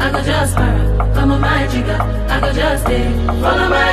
I go just para, come on my jigger, I go just stay, follow my